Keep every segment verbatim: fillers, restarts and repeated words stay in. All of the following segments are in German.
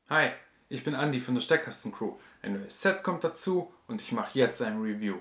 Hi, ich bin Andi von der Steckkasten-Crew. Ein neues Set kommt dazu und ich mache jetzt ein Review.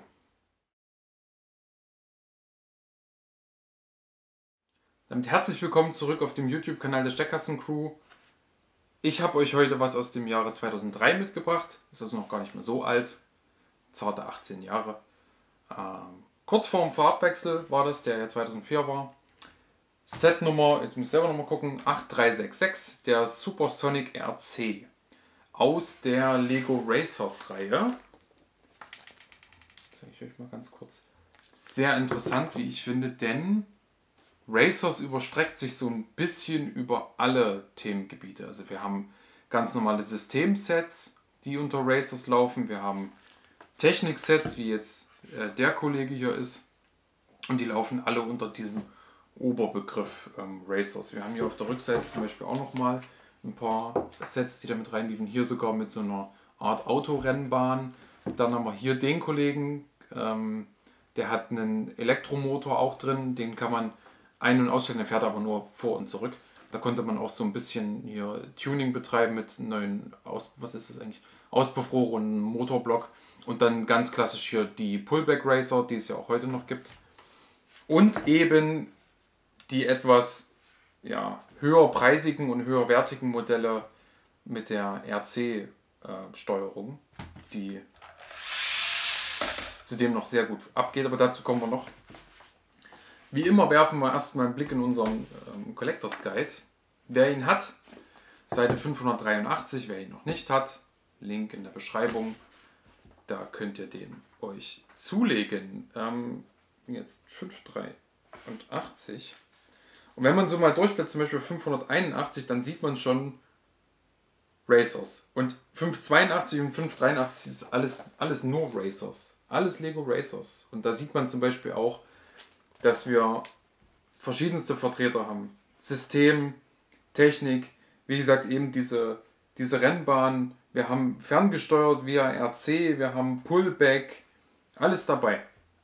Damit herzlich willkommen zurück auf dem YouTube-Kanal der Steckkasten-Crew. Ich habe euch heute was aus dem Jahre zweitausenddrei mitgebracht. Ist also noch gar nicht mehr so alt. Zarte achtzehn Jahre. Ähm, kurz vorm Farbwechsel war das, der ja zweitausendvier war. Setnummer, jetzt muss ich selber nochmal gucken, acht drei sechs sechs, der Supersonic R C. Aus der Lego Racers Reihe. Zeige ich euch mal ganz kurz. Sehr interessant, wie ich finde, denn Racers überstreckt sich so ein bisschen über alle Themengebiete. Also wir haben ganz normale Systemsets, die unter Racers laufen. Wir haben Techniksets, wie jetzt äh, der Kollege hier ist. Und die laufen alle unter diesem Oberbegriff ähm, Racers. Wir haben hier auf der Rückseite zum Beispiel auch nochmal ein paar Sets, die da mit reinliefen. Hier sogar mit so einer Art Autorennbahn. Dann haben wir hier den Kollegen, ähm, der hat einen Elektromotor auch drin. Den kann man ein- und ausstellen, der fährt aber nur vor und zurück. Da konnte man auch so ein bisschen hier Tuning betreiben mit neuen Aus was ist das eigentlich? Auspuffrohr und Motorblock. Und dann ganz klassisch hier die Pullback Racer, die es ja auch heute noch gibt. Und eben die etwas ja, höherpreisigen und höherwertigen Modelle mit der R C-Steuerung, die zudem noch sehr gut abgeht, aber dazu kommen wir noch. Wie immer werfen wir erstmal einen Blick in unseren ähm, Collectors Guide. Wer ihn hat, Seite fünfhundertdreiundachtzig, wer ihn noch nicht hat, Link in der Beschreibung, da könnt ihr den euch zulegen. Ähm, jetzt fünfhundertdreiundachtzig. Und wenn man so mal durchblättert, zum Beispiel fünfhunderteinundachtzig, dann sieht man schon Racers. Und fünfhundertzweiundachtzig und fünfhundertdreiundachtzig ist alles, alles nur Racers. Alles Lego Racers. Und da sieht man zum Beispiel auch, dass wir verschiedenste Vertreter haben. System, Technik, wie gesagt eben diese, diese Rennbahn. Wir haben ferngesteuert via R C, wir haben Pullback, alles dabei.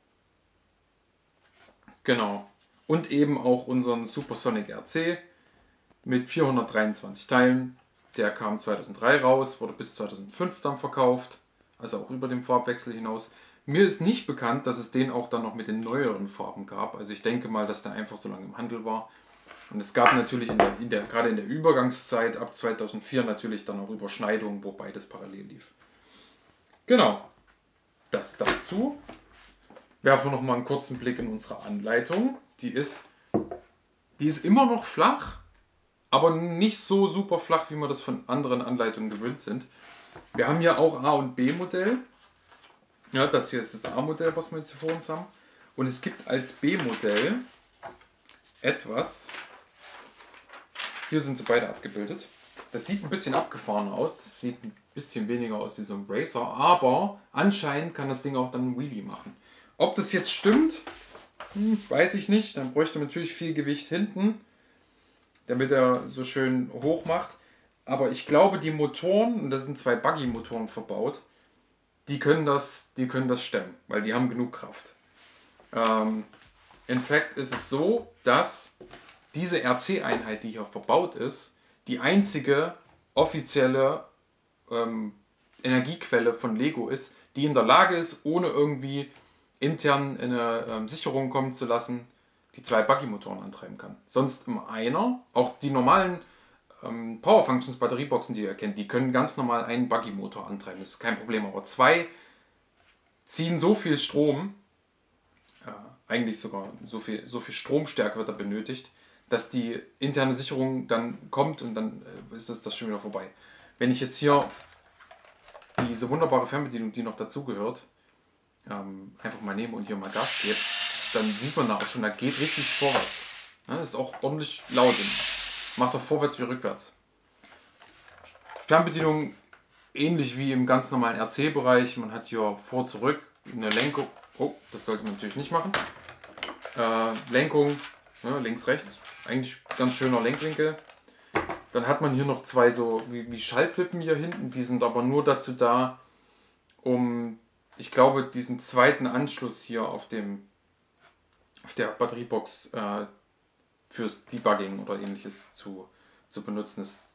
Genau. Und eben auch unseren Supersonic R C mit vierhundertdreiundzwanzig Teilen. Der kam zweitausenddrei raus, wurde bis zweitausendfünf dann verkauft, also auch über den Farbwechsel hinaus. Mir ist nicht bekannt, dass es den auch dann noch mit den neueren Farben gab. Also ich denke mal, dass der einfach so lange im Handel war. Und es gab natürlich in der, in der, gerade in der Übergangszeit ab zweitausendvier natürlich dann auch Überschneidungen, wo beides parallel lief. Genau, das dazu. Werfen wir noch mal einen kurzen Blick in unsere Anleitung. Die ist, die ist immer noch flach, aber nicht so super flach, wie wir das von anderen Anleitungen gewöhnt sind. Wir haben hier auch A- und B-Modell. Ja, das hier ist das A-Modell, was wir jetzt hier vor uns haben. Und es gibt als B-Modell etwas. Hier sind sie beide abgebildet. Das sieht ein bisschen abgefahrener aus. Das sieht ein bisschen weniger aus wie so ein Racer. Aber anscheinend kann das Ding auch dann einen Wheelie machen. Ob das jetzt stimmt, hm, weiß ich nicht. Dann bräuchte man natürlich viel Gewicht hinten, damit er so schön hoch macht. Aber ich glaube, die Motoren, und da sind zwei Buggy-Motoren verbaut, die können, das, die können das stemmen, weil die haben genug Kraft. Ähm, in fact ist es so, dass diese R C-Einheit, die hier verbaut ist, die einzige offizielle ähm, Energiequelle von Lego ist, die in der Lage ist, ohne irgendwie intern eine ähm, Sicherung kommen zu lassen, die zwei Buggy-Motoren antreiben kann. Sonst im einer, auch die normalen ähm, Power Functions Batterieboxen, die ihr kennt, die können ganz normal einen Buggy-Motor antreiben. Das ist kein Problem. Aber zwei ziehen so viel Strom, äh, eigentlich sogar so viel, so viel Stromstärke wird da benötigt, dass die interne Sicherung dann kommt und dann äh, ist es das schon wieder vorbei. Wenn ich jetzt hier diese wunderbare Fernbedienung, die noch dazugehört, ähm, einfach mal nehme und hier mal Gas gebe, dann sieht man da auch schon, da geht richtig vorwärts. Ja, ist auch ordentlich laut. Macht auch vorwärts wie rückwärts. Fernbedienung ähnlich wie im ganz normalen R C-Bereich. Man hat hier vor, zurück eine Lenkung. Oh, das sollte man natürlich nicht machen. Äh, Lenkung, ne, links, rechts. Eigentlich ganz schöner Lenkwinkel. Dann hat man hier noch zwei so wie, wie Schaltwippen hier hinten. Die sind aber nur dazu da, um, ich glaube, diesen zweiten Anschluss hier auf dem auf der Batteriebox äh, fürs Debugging oder ähnliches zu, zu benutzen. Es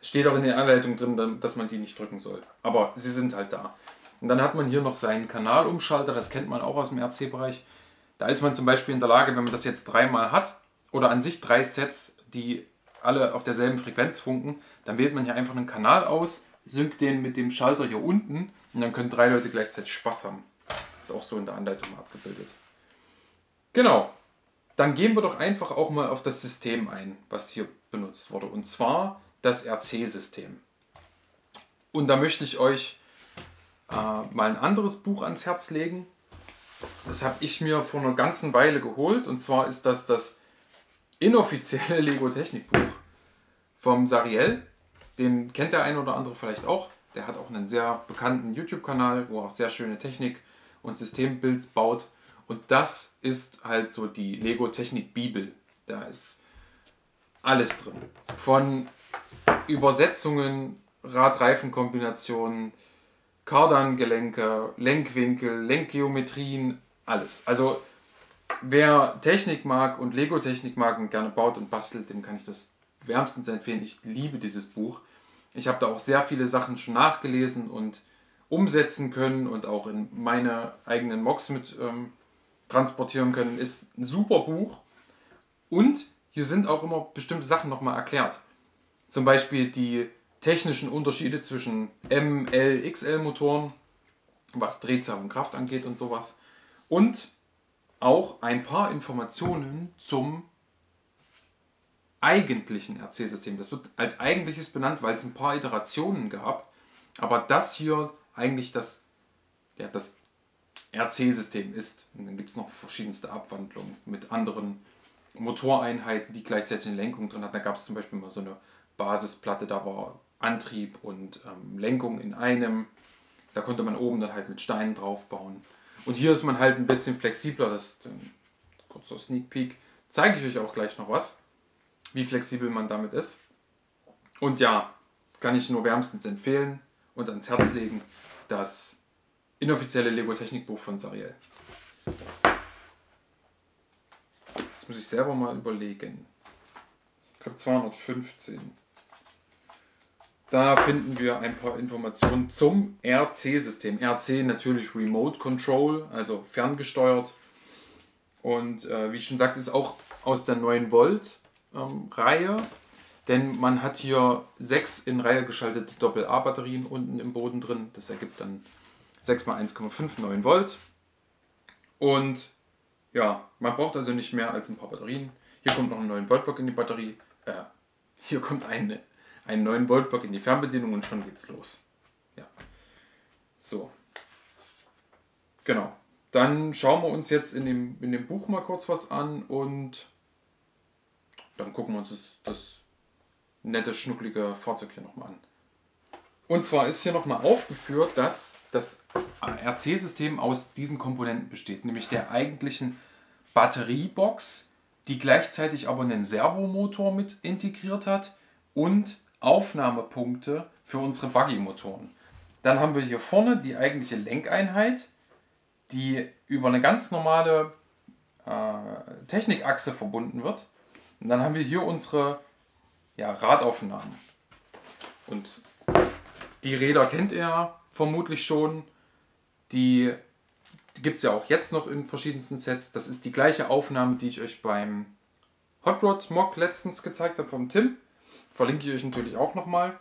Steht auch in der Anleitung drin, dass man die nicht drücken soll. Aber sie sind halt da. Und dann hat man hier noch seinen Kanalumschalter, das kennt man auch aus dem R C-Bereich. Da ist man zum Beispiel in der Lage, wenn man das jetzt dreimal hat, oder an sich drei Sets, die alle auf derselben Frequenz funken, dann wählt man hier einfach einen Kanal aus, synkt den mit dem Schalter hier unten und dann können drei Leute gleichzeitig Spaß haben. Das ist auch so in der Anleitung abgebildet. Genau. Dann gehen wir doch einfach auch mal auf das System ein, was hier benutzt wurde. Und zwar das R C-System. Und da möchte ich euch äh, mal ein anderes Buch ans Herz legen. Das habe ich mir vor einer ganzen Weile geholt. Und zwar ist das das inoffizielle Lego-Technik-Buch vom Sariel. Den kennt der eine oder andere vielleicht auch. Der hat auch einen sehr bekannten YouTube-Kanal, wo er auch sehr schöne Technik- und Systembuilds baut. Und das ist halt so die Lego-Technik-Bibel. Da ist alles drin. Von Übersetzungen, Rad-Reifen-Kombinationen, Kardangelenke, Lenkwinkel, Lenkgeometrien, alles. Also wer Technik mag und Lego-Technik mag und gerne baut und bastelt, dem kann ich das wärmstens empfehlen. Ich liebe dieses Buch. Ich habe da auch sehr viele Sachen schon nachgelesen und umsetzen können und auch in meine eigenen Mocks mit ähm, transportieren können. Ist ein super Buch. Und hier sind auch immer bestimmte Sachen nochmal erklärt. Zum Beispiel die technischen Unterschiede zwischen M, L, X L Motoren, was Drehzahl und Kraft angeht und sowas. Und auch ein paar Informationen zum eigentlichen R C-System. Das wird als eigentliches benannt, weil es ein paar Iterationen gab. Aber das hier eigentlich das, ja, das R C-System ist. Und dann gibt es noch verschiedenste Abwandlungen mit anderen Motoreinheiten, die gleichzeitig eine Lenkung drin hat. Da gab es zum Beispiel mal so eine Basisplatte, da war Antrieb und ähm, Lenkung in einem. Da konnte man oben dann halt mit Steinen drauf bauen. Und hier ist man halt ein bisschen flexibler. Das ist ein kurzer Sneak Peek. Zeige ich euch auch gleich noch was, wie flexibel man damit ist. Und ja, kann ich nur wärmstens empfehlen und ans Herz legen, das inoffizielle Lego-Technikbuch von Sariel. Jetzt muss ich selber mal überlegen. Ich glaube zweihundertfünfzehn. Da finden wir ein paar Informationen zum R C-System. R C natürlich Remote Control, also ferngesteuert. Und äh, wie ich schon sagte, ist auch aus der neun Volt ähm, Reihe. Denn man hat hier sechs in Reihe geschaltete Doppel-A-Batterien unten im Boden drin. Das ergibt dann sechs mal eins Komma fünf, neun Volt. Und ja, man braucht also nicht mehr als ein paar Batterien. Hier kommt noch ein neun Volt Block in die Batterie. Äh, hier kommt eine, ein neun Volt Block in die Fernbedienung und schon geht's los. Ja. So. Genau. Dann schauen wir uns jetzt in dem, in dem Buch mal kurz was an und dann gucken wir uns das, das nette, schnucklige Fahrzeug hier nochmal an. Und zwar ist hier nochmal aufgeführt, dass das R C-System aus diesen Komponenten besteht, nämlich der eigentlichen Batteriebox, die gleichzeitig aber einen Servomotor mit integriert hat und Aufnahmepunkte für unsere Buggy-Motoren. Dann haben wir hier vorne die eigentliche Lenkeinheit, die über eine ganz normale äh, Technikachse verbunden wird. Und dann haben wir hier unsere ja, Radaufnahmen. Und die Räder kennt ihr vermutlich schon. Die, die gibt es ja auch jetzt noch in verschiedensten Sets. Das ist die gleiche Aufnahme, die ich euch beim Hot Rod Mock letztens gezeigt habe vom Tim. Verlinke ich euch natürlich auch nochmal.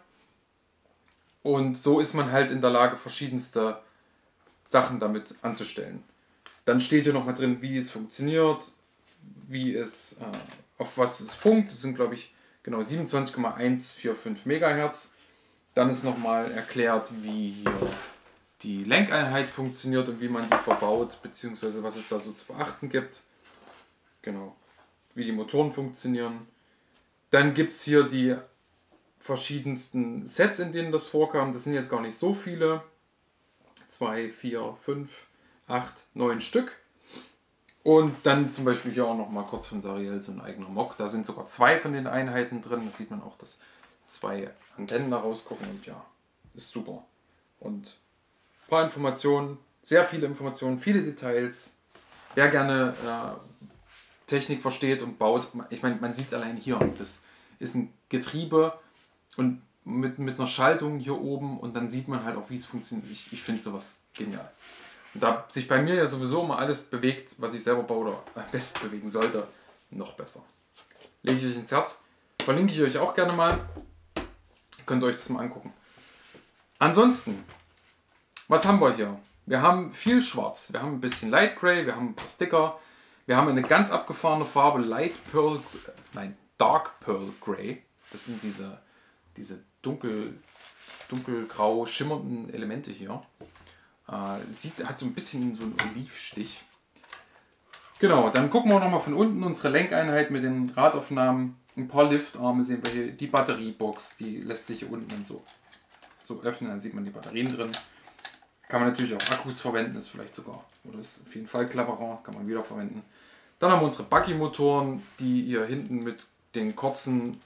Und so ist man halt in der Lage, verschiedenste Sachen damit anzustellen. Dann steht hier nochmal drin, wie es funktioniert, wie es, äh, auf was es funkt. Das sind, glaube ich, genau siebenundzwanzig Komma hundertfünfundvierzig Megahertz. Dann ist nochmal erklärt, wie hier die Lenkeinheit funktioniert und wie man die verbaut, beziehungsweise was es da so zu beachten gibt. Genau, wie die Motoren funktionieren. Dann gibt es hier die verschiedensten Sets, in denen das vorkam. Das sind jetzt gar nicht so viele. zwei, vier, fünf, acht, neun Stück. Und dann zum Beispiel hier auch noch mal kurz von Sariel so ein eigener Mock. Da sind sogar zwei von den Einheiten drin. Da sieht man auch, dass zwei Antennen da rausgucken. Und ja, ist super. Und ein paar Informationen, sehr viele Informationen, viele Details. Wer gerne äh, Technik versteht und baut, ich meine, man sieht es allein hier. Das ist ein Getriebe und mit, mit einer Schaltung hier oben und dann sieht man halt auch, wie es funktioniert. Ich, ich finde sowas genial. Und da sich bei mir ja sowieso immer alles bewegt, was ich selber baue oder am besten bewegen sollte, noch besser. Lege ich euch ins Herz. Verlinke ich euch auch gerne mal. Könnt ihr euch das mal angucken. Ansonsten, was haben wir hier? Wir haben viel Schwarz. Wir haben ein bisschen Light Gray, wir haben ein paar Sticker. Wir haben eine ganz abgefahrene Farbe Light Pearl, nein, Dark Pearl Gray. Das sind diese, diese dunkel, dunkelgrau schimmernden Elemente hier. Äh, sieht, hat so ein bisschen so einen Olivstich. Genau, dann gucken wir nochmal von unten unsere Lenkeinheit mit den Radaufnahmen. Ein paar Liftarme sehen wir hier. Die Batteriebox, die lässt sich hier unten dann so, so öffnen. Dann sieht man die Batterien drin. Kann man natürlich auch Akkus verwenden, ist vielleicht sogar, oder ist auf jeden Fall cleverer, kann man wieder verwenden. Dann haben wir unsere Buggy-Motoren, die hier hinten mit den kurzen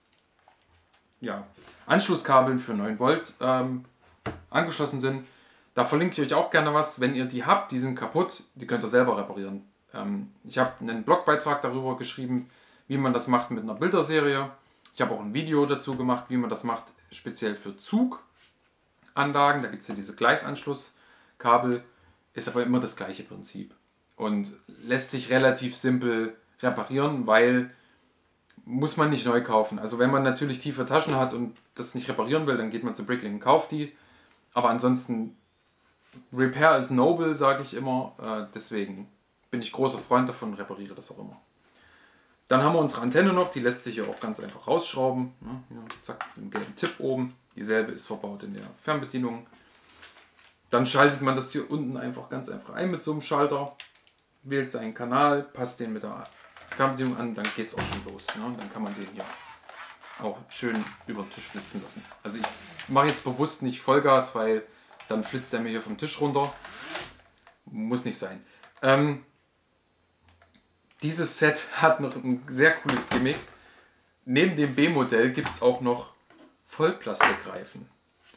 ja, Anschlusskabeln für neun Volt ähm, angeschlossen sind. Da verlinke ich euch auch gerne was. Wenn ihr die habt, die sind kaputt, die könnt ihr selber reparieren. Ähm, ich habe einen Blogbeitrag darüber geschrieben, wie man das macht mit einer Bilderserie. Ich habe auch ein Video dazu gemacht, wie man das macht, speziell für Zuganlagen. Da gibt es ja diese Gleisanschlusskabel, ist aber immer das gleiche Prinzip und lässt sich relativ simpel reparieren, weil muss man nicht neu kaufen. Also wenn man natürlich tiefe Taschen hat und das nicht reparieren will, dann geht man zu Bricklink und kauft die. Aber ansonsten, Repair is noble, sage ich immer. Äh, deswegen bin ich großer Freund davon, repariere das auch immer. Dann haben wir unsere Antenne noch, die lässt sich hier auch ganz einfach rausschrauben. Ja, hier, zack, mit dem gelben Tipp oben. Dieselbe ist verbaut in der Fernbedienung. Dann schaltet man das hier unten einfach ganz einfach ein mit so einem Schalter. Wählt seinen Kanal, passt den mit der Fernbedienung an, dann geht es auch schon los. Ja, und dann kann man den hier auch schön über den Tisch flitzen lassen. Also ich mache jetzt bewusst nicht Vollgas, weil dann flitzt der mir hier vom Tisch runter. Muss nicht sein. Ähm, dieses Set hat noch ein sehr cooles Gimmick. Neben dem B-Modell gibt es auch noch Vollplastikreifen.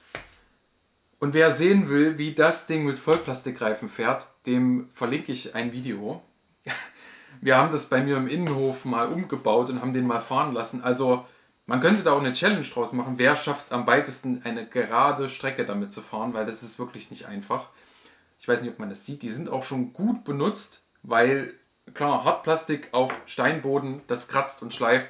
Und wer sehen will, wie das Ding mit Vollplastikreifen fährt, dem verlinke ich ein Video. Wir haben das bei mir im Innenhof mal umgebaut und haben den mal fahren lassen. Also man könnte da auch eine Challenge draus machen. Wer schafft es am weitesten, eine gerade Strecke damit zu fahren, weil das ist wirklich nicht einfach. Ich weiß nicht, ob man das sieht. Die sind auch schon gut benutzt, weil klar, Hartplastik auf Steinboden, das kratzt und schleift.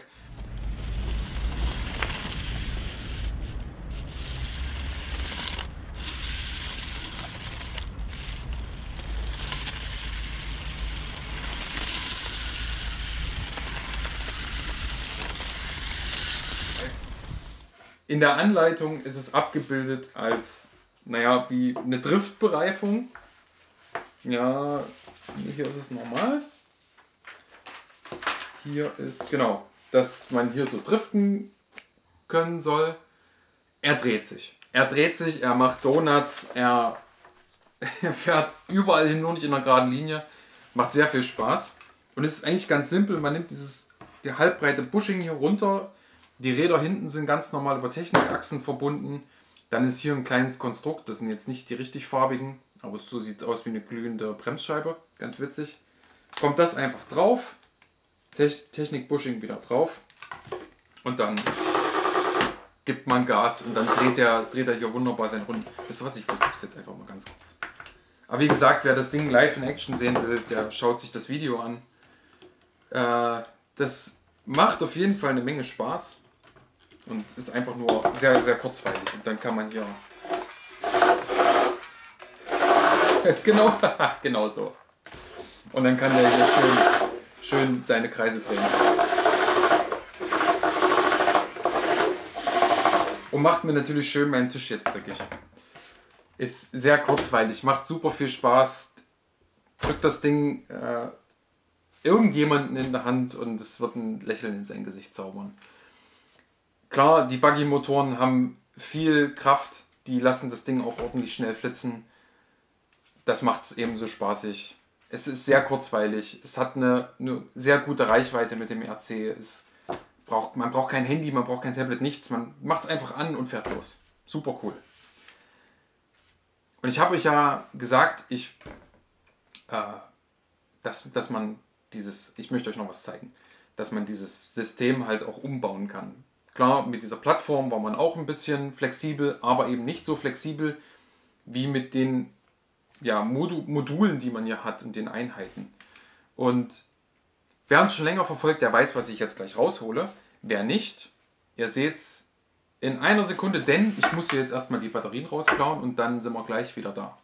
In der Anleitung ist es abgebildet als, naja, wie eine Driftbereifung. Ja, hier ist es normal. Hier ist, genau, dass man hier so driften können soll. Er dreht sich. Er dreht sich, er macht Donuts, er, er fährt überall hin, nur nicht in einer geraden Linie. Macht sehr viel Spaß. Und es ist eigentlich ganz simpel. Man nimmt dieses, die halbbreite Bushing hier runter. Die Räder hinten sind ganz normal über Technikachsen verbunden. Dann ist hier ein kleines Konstrukt. Das sind jetzt nicht die richtig farbigen, aber so sieht es aus wie eine glühende Bremsscheibe. Ganz witzig. Kommt das einfach drauf. Technik-Bushing wieder drauf. Und dann gibt man Gas und dann dreht er, dreht er hier wunderbar seinen Runden. Das ist was, ich versuche es jetzt einfach mal ganz kurz. Aber wie gesagt, wer das Ding live in Action sehen will, der schaut sich das Video an. Äh, das macht auf jeden Fall eine Menge Spaß. Und ist einfach nur sehr, sehr kurzweilig. Und dann kann man hier... genau, genau so. Und dann kann der hier schön, schön seine Kreise drehen. Und macht mir natürlich schön meinen Tisch jetzt dreckig. Ist sehr kurzweilig, macht super viel Spaß. Drückt das Ding äh, irgendjemanden in der Hand und es wird ein Lächeln in sein Gesicht zaubern. Klar, die Buggy-Motoren haben viel Kraft, die lassen das Ding auch ordentlich schnell flitzen. Das macht es ebenso spaßig. Es ist sehr kurzweilig, es hat eine, eine sehr gute Reichweite mit dem R C. Es braucht, man braucht kein Handy, man braucht kein Tablet, nichts. Man macht es einfach an und fährt los. Super cool. Und ich habe euch ja gesagt, ich, äh, dass, dass man dieses, ich möchte euch noch was zeigen, dass man dieses System halt auch umbauen kann. Klar, mit dieser Plattform war man auch ein bisschen flexibel, aber eben nicht so flexibel wie mit den ja, Modu Modulen, die man hier hat und den Einheiten. Und wer uns schon länger verfolgt, der weiß, was ich jetzt gleich raushole. Wer nicht, ihr seht es in einer Sekunde, denn ich muss hier jetzt erstmal die Batterien rausklauen und dann sind wir gleich wieder da.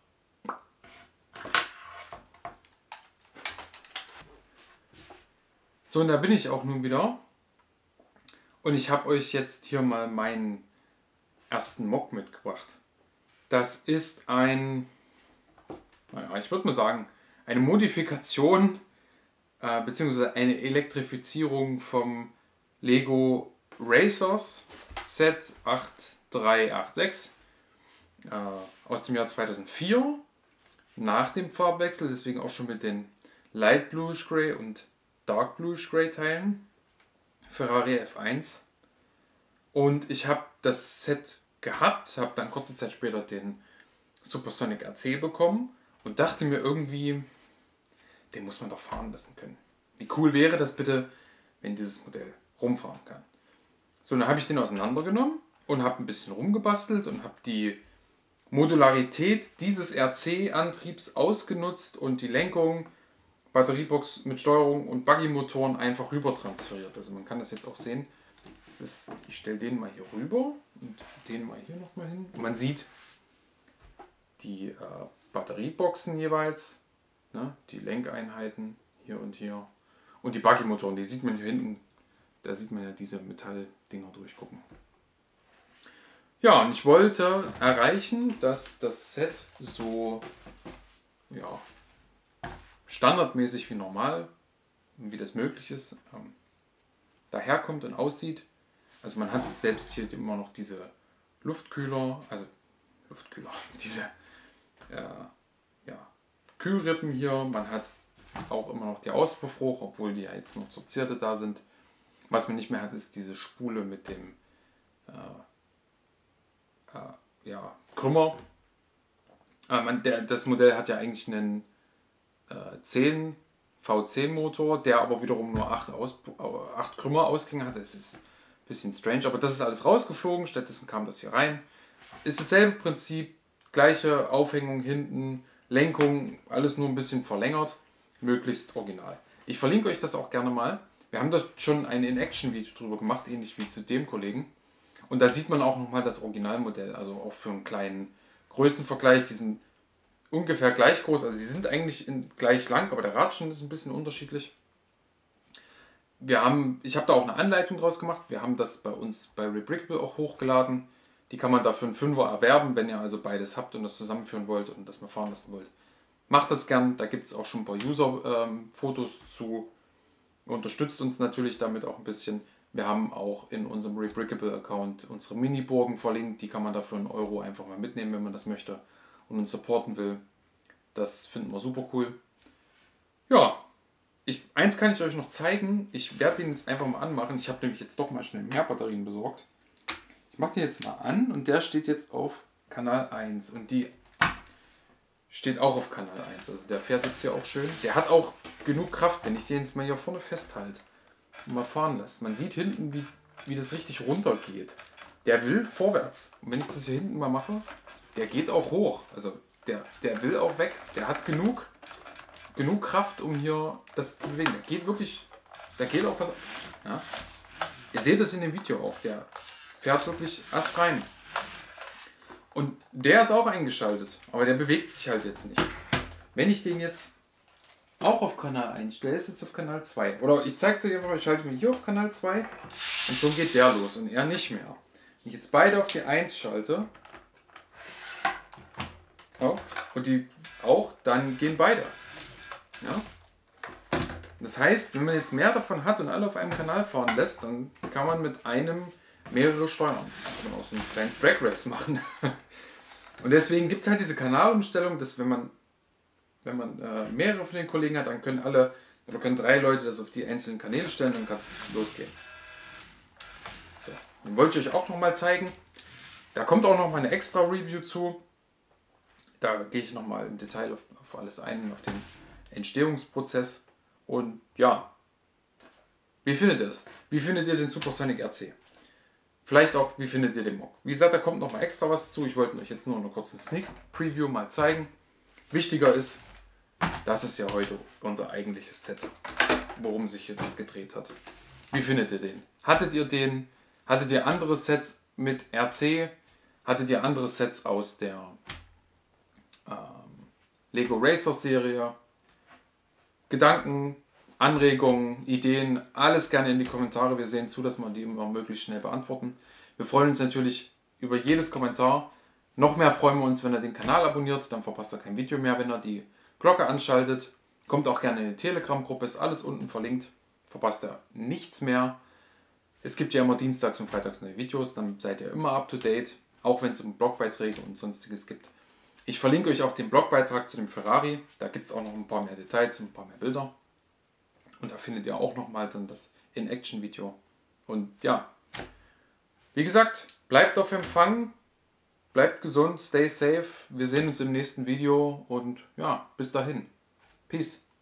So, und da bin ich auch nun wieder. Und ich habe euch jetzt hier mal meinen ersten Mock mitgebracht. Das ist ein, naja, ich würde mal sagen, eine Modifikation äh, beziehungsweise eine Elektrifizierung vom Lego Racers Z acht drei acht sechs äh, aus dem Jahr zweitausendvier. Nach dem Farbwechsel, deswegen auch schon mit den Light Bluish Gray und Dark Bluish Gray Teilen. Ferrari F eins. Und ich habe das Set gehabt, habe dann kurze Zeit später den Supersonic R C bekommen und dachte mir irgendwie, den muss man doch fahren lassen können. Wie cool wäre das bitte, wenn dieses Modell rumfahren kann. So, dann habe ich den auseinandergenommen und habe ein bisschen rumgebastelt und habe die Modularität dieses R C-Antriebs ausgenutzt und die Lenkung, Batteriebox mit Steuerung und Buggy-Motoren einfach rüber transferiert. Also man kann das jetzt auch sehen. Das ist, ich stelle den mal hier rüber und den mal hier nochmal hin. Und man sieht die äh, Batterieboxen jeweils, ne, die Lenkeinheiten hier und hier und die Buggy-Motoren. Die sieht man hier hinten. Da sieht man ja diese Metalldinger durchgucken. Ja, und ich wollte erreichen, dass das Set so ja, standardmäßig wie normal, wie das möglich ist, ähm, daherkommt und aussieht. Also man hat selbst hier immer noch diese Luftkühler, also Luftkühler, diese äh, ja, Kühlrippen hier. Man hat auch immer noch die Auspuffrohre, obwohl die ja jetzt noch zur Zierde da sind. Was man nicht mehr hat, ist diese Spule mit dem äh, äh, ja, Krümmer. Äh, man, der, das Modell hat ja eigentlich einen äh, zehn V zehn Motor, der aber wiederum nur acht, Aus, acht Krümmer-Ausgänge hat. Das ist ein bisschen strange, aber das ist alles rausgeflogen. Stattdessen kam das hier rein. Ist dasselbe Prinzip, gleiche Aufhängung hinten, Lenkung, alles nur ein bisschen verlängert, möglichst original. Ich verlinke euch das auch gerne mal. Wir haben da schon ein In-Action-Video drüber gemacht, ähnlich wie zu dem Kollegen. Und da sieht man auch nochmal das Originalmodell, also auch für einen kleinen Größenvergleich. Die sind ungefähr gleich groß, also sie sind eigentlich in, gleich lang, aber der Radstand ist ein bisschen unterschiedlich. Wir haben, ich habe da auch eine Anleitung draus gemacht. Wir haben das bei uns bei Rebrickable auch hochgeladen. Die kann man dafür einen Fünfer erwerben, wenn ihr also beides habt und das zusammenführen wollt und das mal fahren lassen wollt. Macht das gern, da gibt es auch schon ein paar User-Fotos ähm, zu. Unterstützt uns natürlich damit auch ein bisschen. Wir haben auch in unserem Rebrickable-Account unsere Mini-Burgen verlinkt. Die kann man dafür einen Euro einfach mal mitnehmen, wenn man das möchte und uns supporten will. Das finden wir super cool. Ja, ich, eins kann ich euch noch zeigen. Ich werde den jetzt einfach mal anmachen. Ich habe nämlich jetzt doch mal schnell mehr Batterien besorgt. Ich mache den jetzt mal an und der steht jetzt auf Kanal eins. Und die steht auch auf Kanal eins. Also der fährt jetzt hier auch schön. Der hat auch genug Kraft, wenn ich den jetzt mal hier vorne festhalte und mal fahren lasse. Man sieht hinten, wie, wie das richtig runter geht. Der will vorwärts. Und wenn ich das hier hinten mal mache, der geht auch hoch. Also der, der will auch weg. Der hat genug, genug Kraft, um hier das zu bewegen. Der geht wirklich, da geht auch was. Ja. Ihr seht es in dem Video auch. Der fährt wirklich erst rein. Und der ist auch eingeschaltet, aber der bewegt sich halt jetzt nicht. Wenn ich den jetzt auch auf Kanal eins stelle, ist jetzt auf Kanal zwei. Oder ich zeige es euch einfach, ich schalte mir hier auf Kanal zwei und schon geht der los und er nicht mehr. Wenn ich jetzt beide auf die eins schalte oh, und die auch, dann gehen beide. Ja? Das heißt, wenn man jetzt mehr davon hat und alle auf einem Kanal fahren lässt, dann kann man mit einem mehrere steuern. Kann man auch so einen kleinen Drag Race machen. Und deswegen gibt es halt diese Kanalumstellung, dass wenn man, wenn man äh, mehrere von den Kollegen hat, dann können alle oder können drei Leute das auf die einzelnen Kanäle stellen, dann kann es losgehen. So, dann wollte ich euch auch nochmal zeigen. Da kommt auch noch mal eine extra Review zu. Da gehe ich nochmal im Detail auf, auf alles ein, auf den Entstehungsprozess. Und ja, wie findet ihr es? Wie findet ihr den Supersonic R C? Vielleicht auch, wie findet ihr den Mock? Wie gesagt, da kommt noch mal extra was zu. Ich wollte euch jetzt nur eine kurze Sneak Preview mal zeigen. Wichtiger ist, das ist ja heute unser eigentliches Set, worum sich hier das gedreht hat. Wie findet ihr den? Hattet ihr den? Hattet ihr andere Sets mit R C? Hattet ihr andere Sets aus der ähm, Lego Racer Serie? Gedanken, Anregungen, Ideen, alles gerne in die Kommentare. Wir sehen zu, dass wir die immer möglichst schnell beantworten. Wir freuen uns natürlich über jedes Kommentar. Noch mehr freuen wir uns, wenn ihr den Kanal abonniert. Dann verpasst ihr kein Video mehr, wenn ihr die Glocke anschaltet. Kommt auch gerne in die Telegram-Gruppe, ist alles unten verlinkt. Verpasst ihr nichts mehr. Es gibt ja immer dienstags und freitags neue Videos, dann seid ihr immer up to date. Auch wenn es um Blogbeiträge und sonstiges gibt. Ich verlinke euch auch den Blogbeitrag zu dem Ferrari. Da gibt es auch noch ein paar mehr Details, ein paar mehr Bilder. Und da findet ihr auch nochmal dann das In-Action-Video. Und ja, wie gesagt, bleibt auf Empfang, bleibt gesund, stay safe. Wir sehen uns im nächsten Video und ja, bis dahin. Peace.